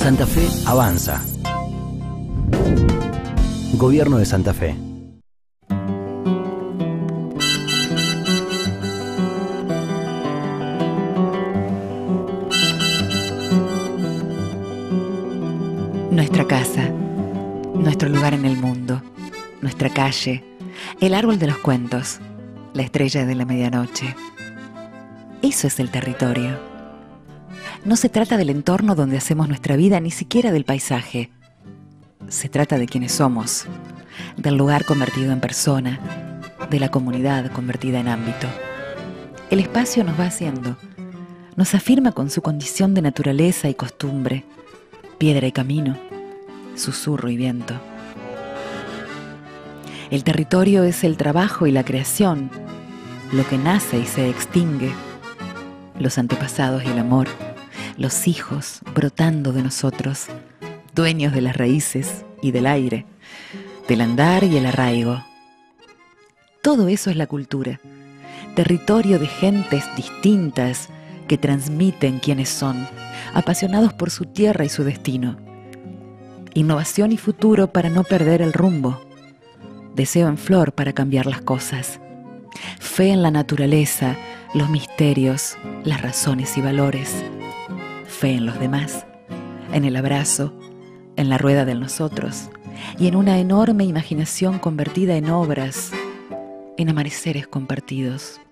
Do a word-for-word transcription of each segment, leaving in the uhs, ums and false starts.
Santa Fe avanza. Gobierno de Santa Fe. Nuestra casa, nuestro lugar en el mundo, nuestra calle, el árbol de los cuentos, la estrella de la medianoche. Eso es el territorio. No se trata del entorno donde hacemos nuestra vida, ni siquiera del paisaje. Se trata de quienes somos, del lugar convertido en persona, de la comunidad convertida en ámbito. El espacio nos va haciendo, nos afirma con su condición de naturaleza y costumbre, piedra y camino, susurro y viento. El territorio es el trabajo y la creación, lo que nace y se extingue, los antepasados y el amor, los hijos brotando de nosotros, dueños de las raíces y del aire, del andar y el arraigo. Todo eso es la cultura, territorio de gentes distintas que transmiten quiénes son, apasionados por su tierra y su destino. Innovación y futuro para no perder el rumbo. Deseo en flor para cambiar las cosas. Fe en la naturaleza, los misterios, las razones y valores. Fe en los demás, en el abrazo, en la rueda del nosotros y en una enorme imaginación convertida en obras, en amaneceres compartidos.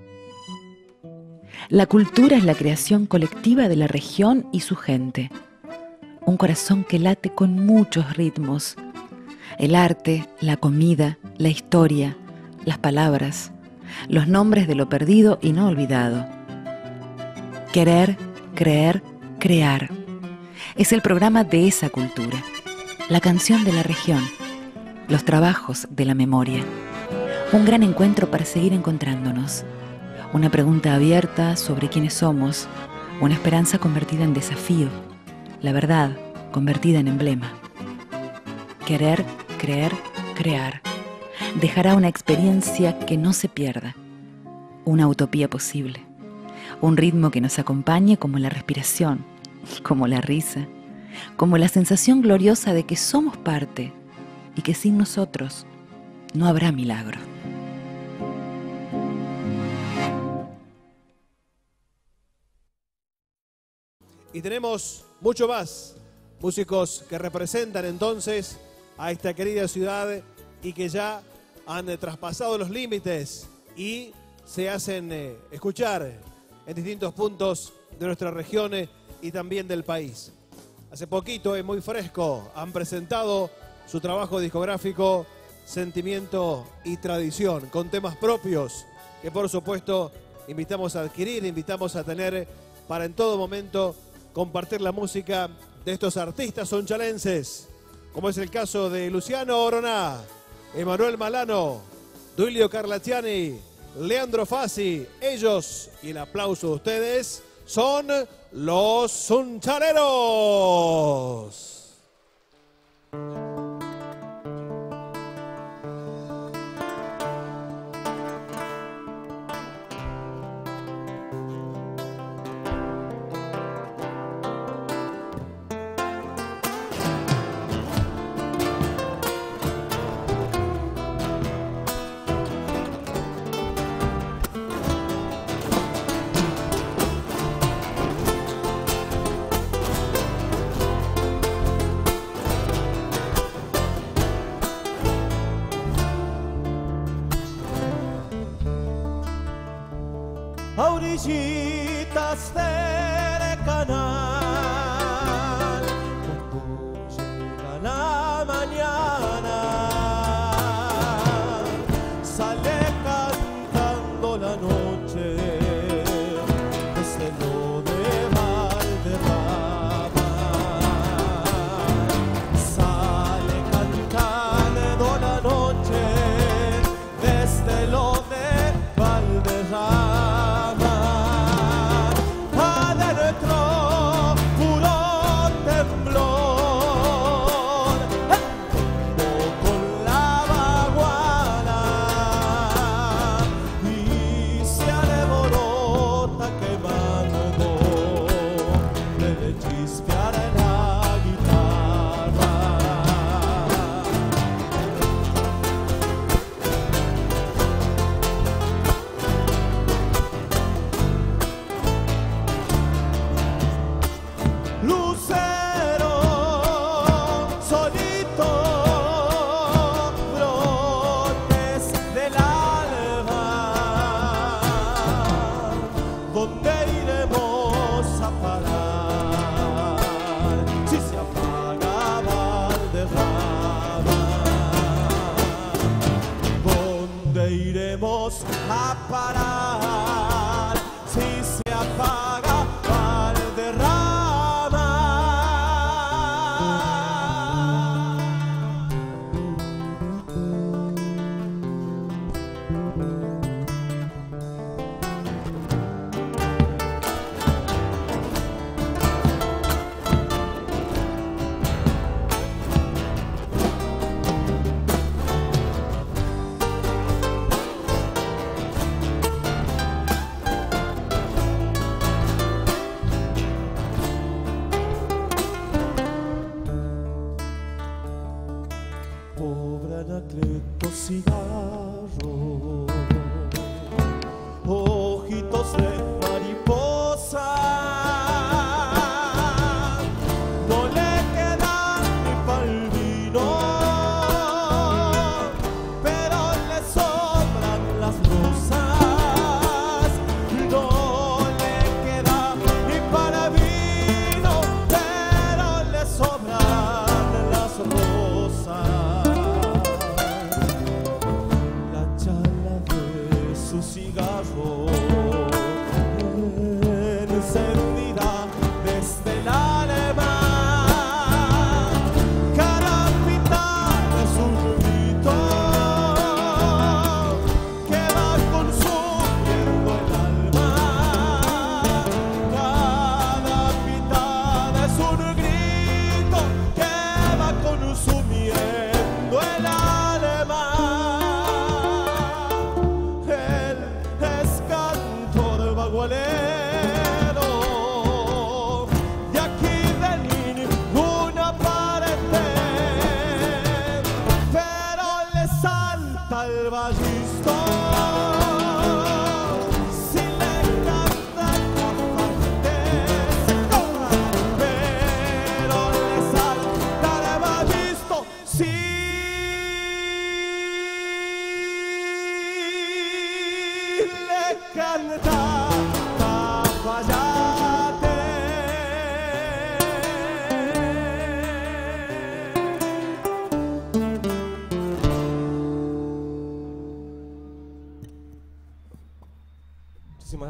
La cultura es la creación colectiva de la región y su gente. Un corazón que late con muchos ritmos. El arte, la comida, la historia, las palabras, los nombres de lo perdido y no olvidado. Querer, creer, crear. Es el programa de esa cultura. La canción de la región. Los trabajos de la memoria. Un gran encuentro para seguir encontrándonos. Una pregunta abierta sobre quiénes somos, una esperanza convertida en desafío, la verdad convertida en emblema. Querer, creer, crear. Dejará una experiencia que no se pierda, una utopía posible, un ritmo que nos acompañe como la respiración, como la risa, como la sensación gloriosa de que somos parte y que sin nosotros no habrá milagro. Y tenemos mucho más músicos que representan entonces a esta querida ciudad y que ya han eh, traspasado los límites y se hacen eh, escuchar en distintos puntos de nuestra región eh, y también del país. Hace poquito, eh, muy fresco, han presentado su trabajo discográfico Sentimiento y Tradición, con temas propios que por supuesto invitamos a adquirir, invitamos a tener para en todo momento compartir la música de estos artistas sonchalenses, como es el caso de Luciano Oroná, Emanuel Malano, Duilio Carlacciani, Leandro Fassi. Ellos, y el aplauso de ustedes, son los Sonchaleros. A orillitas del canal, cuando llega la mañana, sale cantando la noche desde lo de Valderrama. Sale cantando la noche desde lo de Valderrama.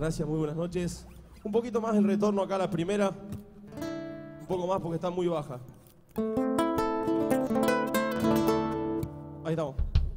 gracias, muy buenas noches. Un poquito más el retorno acá a la primera. Un poco más porque está muy baja. Ahí estamos.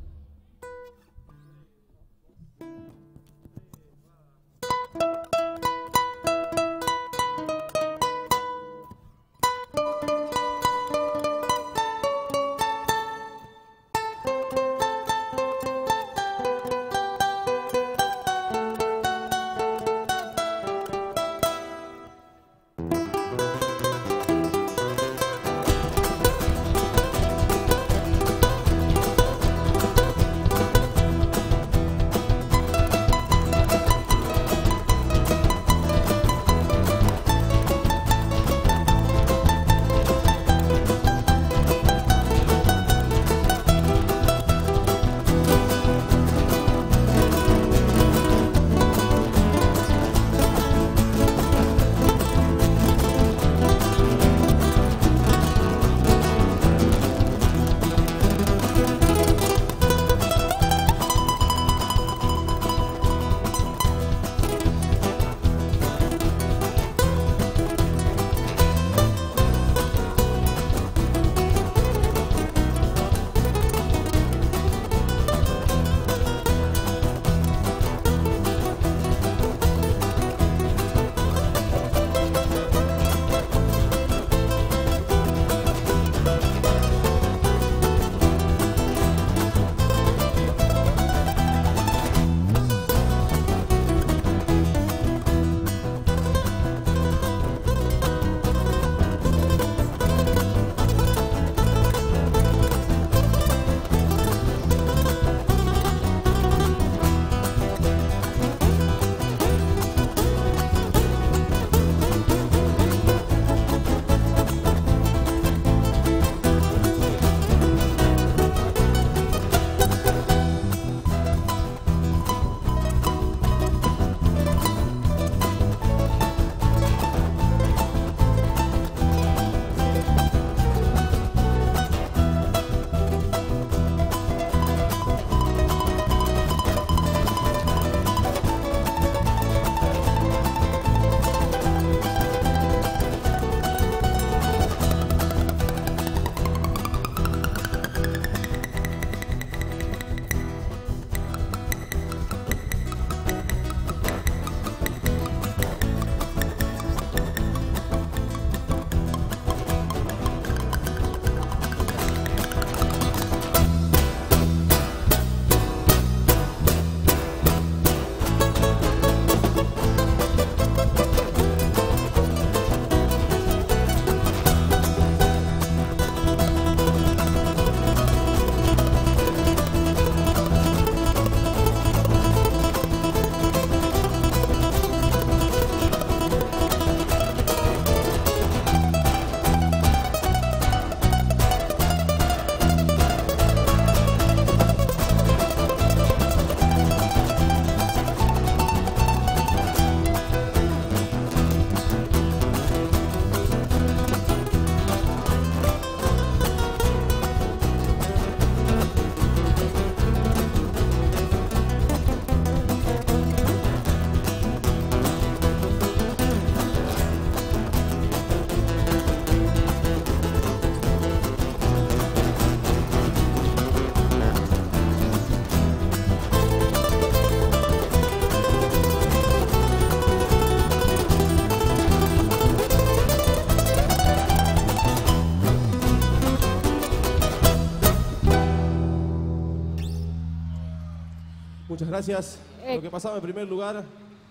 Muchas gracias. Eh. Lo que pasaba en primer lugar,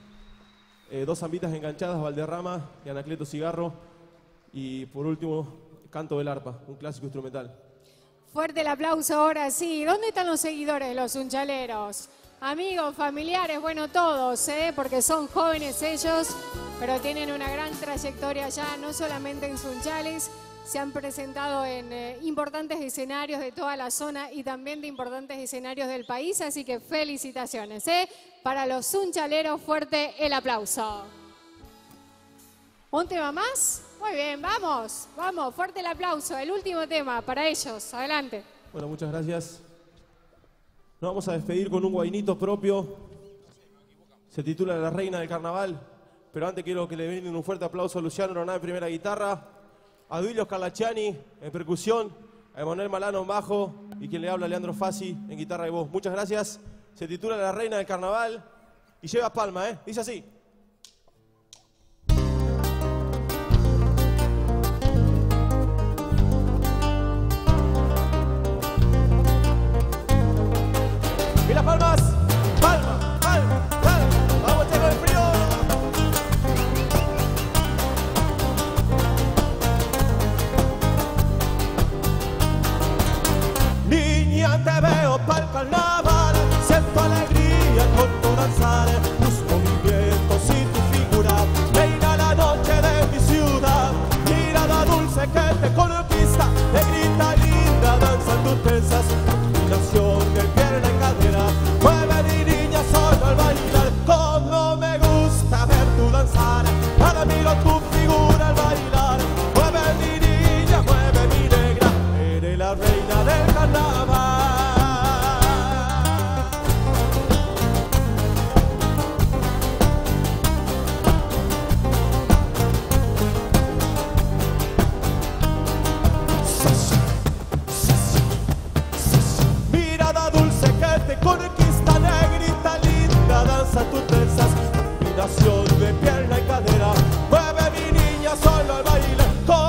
eh, dos zambitas enganchadas, Valderrama y Anacleto Cigarro. Y por último, Canto del Arpa, un clásico instrumental. Fuerte el aplauso ahora sí. ¿Dónde están los seguidores de los Sunchaleros? Amigos, familiares, bueno, todos, ¿eh? Porque son jóvenes ellos, pero tienen una gran trayectoria ya, no solamente en Sunchales, se han presentado en eh, importantes escenarios de toda la zona y también de importantes escenarios del país, así que felicitaciones, ¿eh? Para los Sunchaleros, fuerte el aplauso. ¿Un tema más? Muy bien, vamos, vamos, fuerte el aplauso, el último tema para ellos, adelante. Bueno, muchas gracias. Nos vamos a despedir con un guainito propio. Se titula La Reina del Carnaval. Pero antes quiero que le brinden un fuerte aplauso a Luciano Roná en primera guitarra, a Duilio Scarlacciani en percusión, a Emanuel Malano en bajo y quien le habla, Leandro Fassi, en guitarra y voz. Muchas gracias. Se titula La Reina del Carnaval y lleva palma, ¿eh? Dice así. Y las palmas, palma, palma, palma. Vamos a echar el frío. Niña, te veo pa'l carnaval, siento alegría con tu danzar, tus movimientos y tu figura, reina la noche de mi ciudad, mirada dulce que te conquista, negrita linda, danzan tus tensas, combinación de pierna y cadera, mueve mi niña solo al bailar, como me gusta ver tu danzar, ahora miro tu figura al bailar, mueve mi niña, mueve mi negra, eres la reina del carnaval. Mirada dulce que te conquista, negrita linda, danza tus tensas, combinación de pierna y cadera, mueve mi niña solo al baile,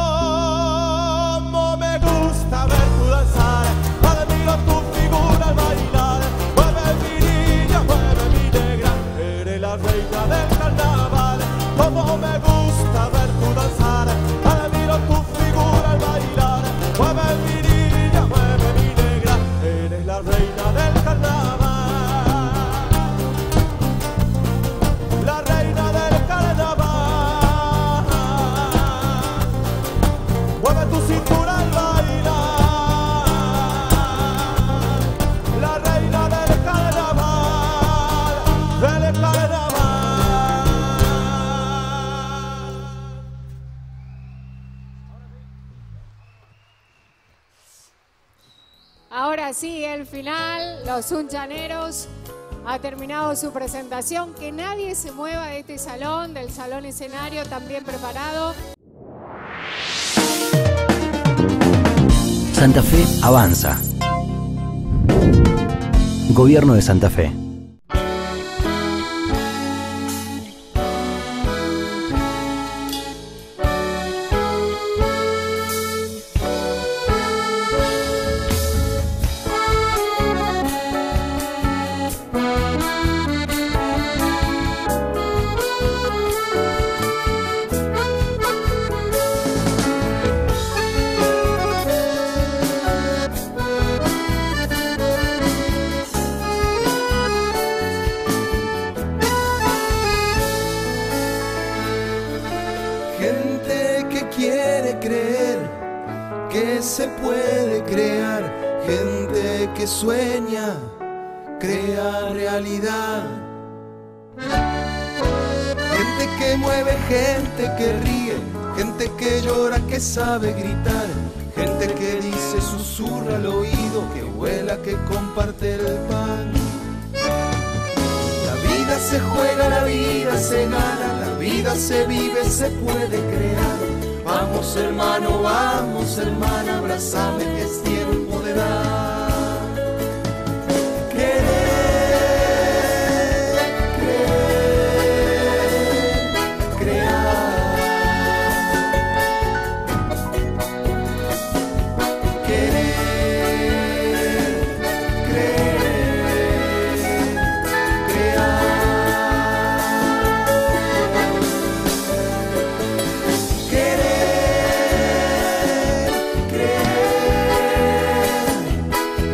como me gusta ver tu danzar, ahora miro tu figura al bailar, mueve mi niña, mueve mi negra, eres la reina del carnaval, como me gusta ver tu danzar, ahora miro tu figura al bailar, mueve mi niña, mueve mi negra, eres la reina del carnaval, la reina del carnaval, mueve tu cintura al bailar, la reina del carnaval, del carnaval. Ahora sí, el final, los Sunchaneros ha terminado su presentación. Que nadie se mueva de este salón, del salón escenario también preparado. Santa Fe avanza. Gobierno de Santa Fe. Gente que quiere creer que se puede crear, gente que sueña, crea realidad. Gente que mueve, gente que ríe, gente que llora, que sabe gritar, gente que dice, susurra al oído, que vuela, que comparte el pan. La vida se juega, la vida se gana, la vida se vive, se puede crear. Vamos hermano, vamos hermana, abrázame que es tiempo de dar. Querer, creer, crear. Querer, creer, crear. Querer, creer,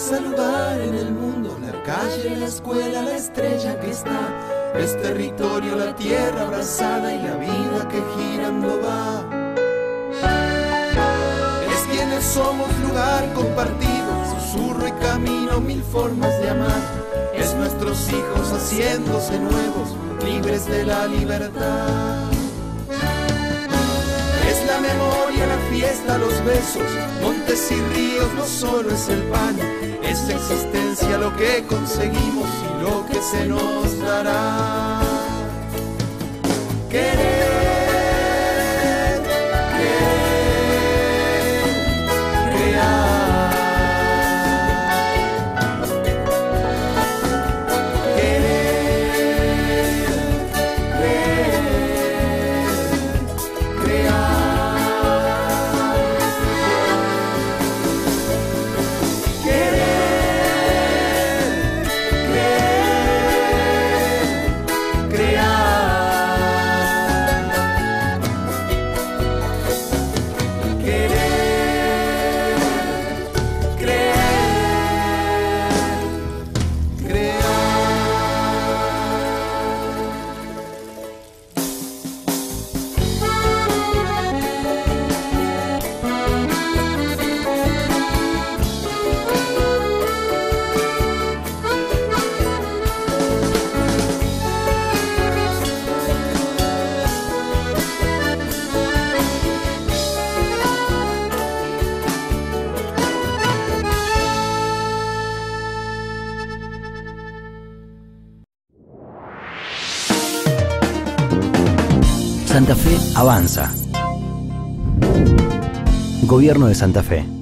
cada lugar en el mundo, la calle, la escuela, la estrella que está. Es territorio, la tierra abrazada y la vida que girando va. Es quienes somos, lugar compartido, susurro y camino, mil formas de amar. Es nuestros hijos haciéndose nuevos, libres de la libertad. Es la memoria, la fiesta, los besos, montes y ríos, no solo es el pan. Es existencia lo que conseguimos y lo que se nos dará. Querer, querer, crear. Querer, creer, crear. Querer, creer, crear. Querer, creer, crear. Santa Fe avanza. Gobierno de Santa Fe.